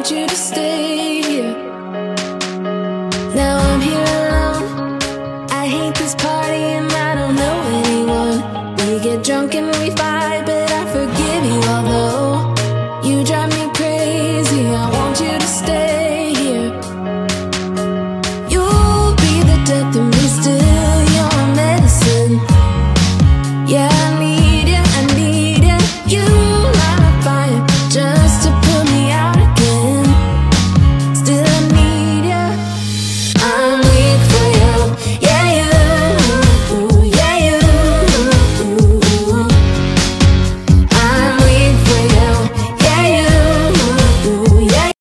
want you to stay here. Now I'm here alone. I hate this party and I don't know anyone. We get drunk and we fight, but I forgive you. Although you drive me crazy, I want you to stay.